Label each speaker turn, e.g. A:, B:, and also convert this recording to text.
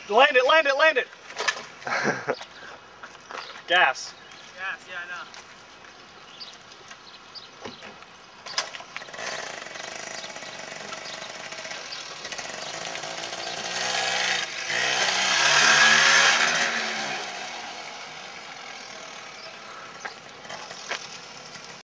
A: Land it, land it, land it! Gas.
B: Gas, yeah, I know.